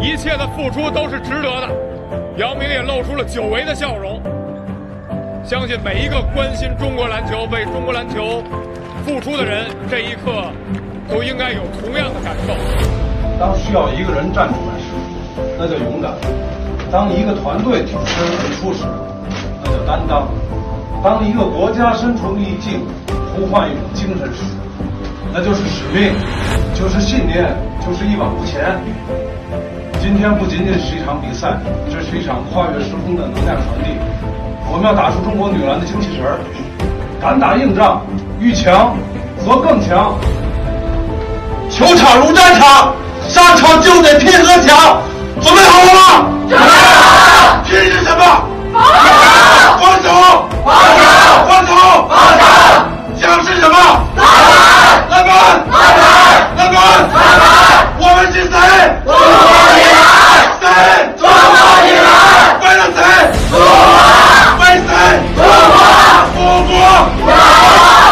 一切的付出都是值得的。姚明也露出了久违的笑容。相信每一个关心中国篮球、为中国篮球付出的人，这一刻都应该有同样的感受。 当需要一个人站出来时，那叫勇敢；当一个团队挺身而出时，那叫担当；当一个国家身处逆境，呼唤一种精神时，那就是使命，就是信念，就是一往无前。今天不仅仅是一场比赛，这是一场跨越时空的能量传递。我们要打出中国女篮的精气神儿，敢打硬仗，遇强则更强。球场如战场，上场就得拼和抢，准备好了吗？准备好！拼是什么？防守！防守！防守！防守！抢是什么？篮板！篮板！篮板！篮板！我们是谁？中国女篮！谁？中国女篮！为了谁？中国！为谁？中国！祖国！